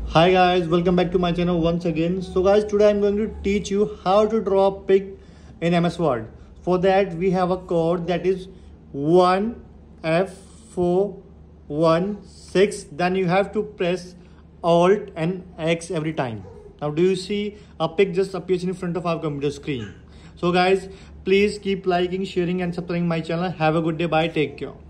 Hi guys, welcome back to my channel once again. So guys, today I'm going to teach you how to draw a pig in MS Word. For that we have a code that is 1F416. Then you have to press Alt and X every time. Now do you see a pig just appears in front of our computer screen? So guys, please keep liking, sharing and subscribing my channel. Have a good day. Bye. Take care.